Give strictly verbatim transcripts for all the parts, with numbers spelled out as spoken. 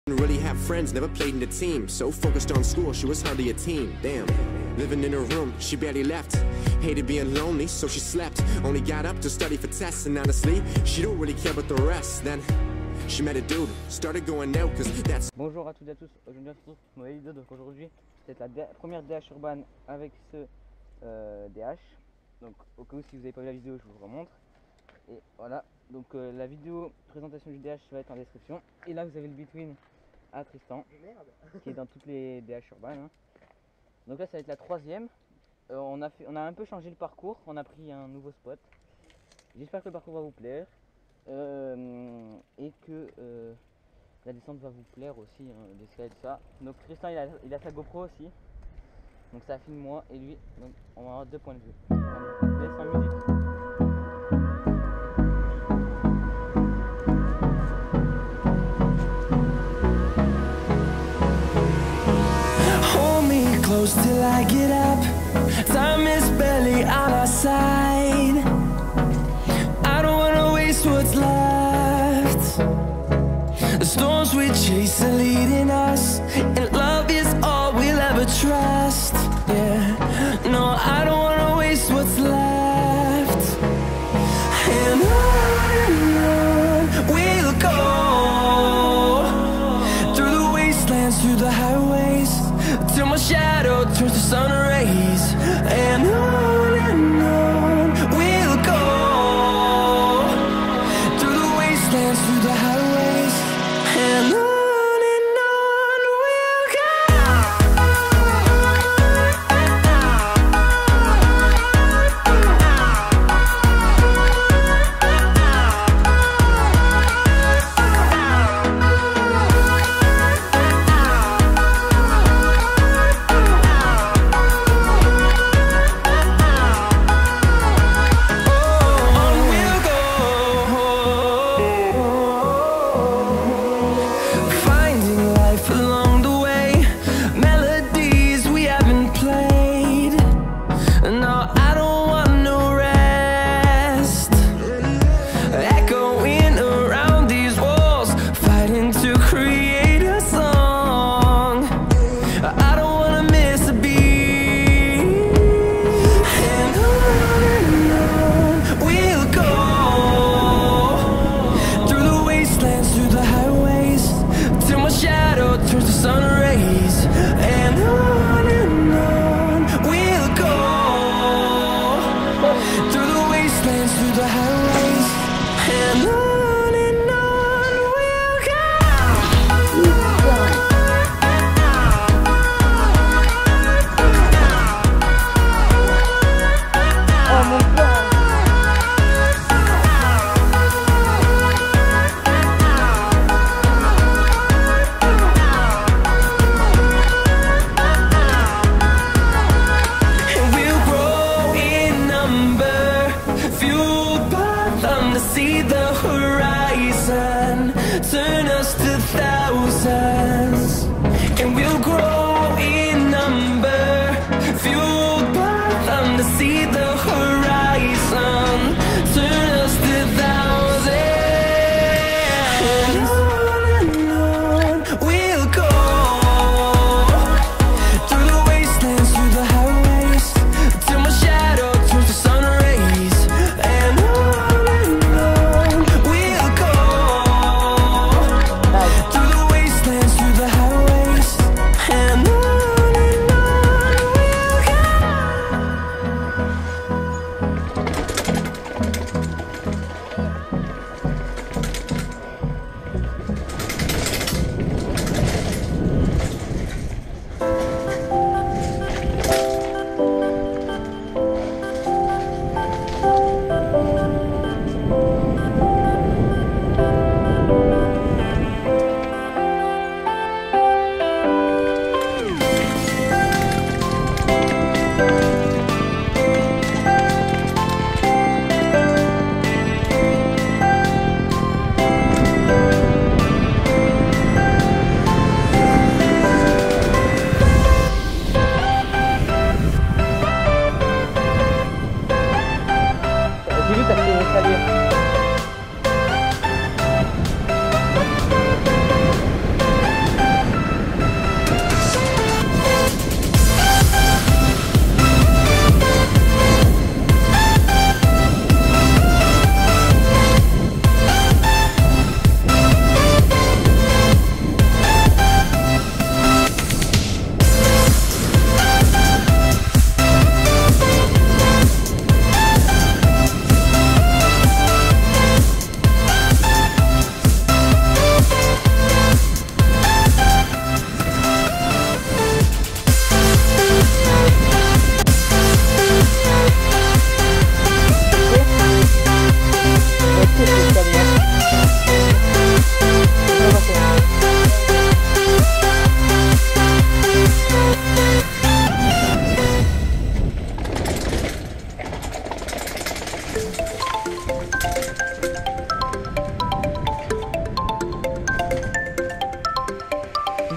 Really have friends, never played in the team. So focused on school, she was hardly a teen. Damn, living in her room, she barely left. Hated being lonely, so she slept. Only got up to study for tests, and honestly, she don't really care about the rest. Then she met a dude, started going out, cause that's... Bonjour à toutes et à tous, aujourd'hui on se retrouve pour une nouvelle vidéo. Donc aujourd'hui, c'est la première D H urbaine avec ce euh, D H. Donc au cas où si vous n'avez pas vu la vidéo, je vous le remontre. Et voilà, donc euh, la vidéo présentation du D H va être en description. Et là vous avez le between à Tristan, qui est dans toutes les D H urbaines. Hein. Donc là ça va être la troisième. Euh, on, a fait, on a un peu changé le parcours, on a pris un nouveau spot. J'espère que le parcours va vous plaire. Euh, et que euh, la descente va vous plaire aussi, hein, l'escalade, ça. Donc Tristan il a, il a sa GoPro aussi. Donc ça filme moi et lui. Donc on va avoir deux points de vue. Allez, on laisse en musique. Close till I get up. Time is barely on our side. I don't wanna waste what's left. The storms we chase are leading us, and love is all we'll ever trust. Yeah, no, I don't wanna waste what's left. And on and on we'll go, through the wastelands, through the highways, till my shadow turns to sun rays. And on and on we'll go, through the wastelands, through the highways. And on and on we'll go.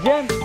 deuxième.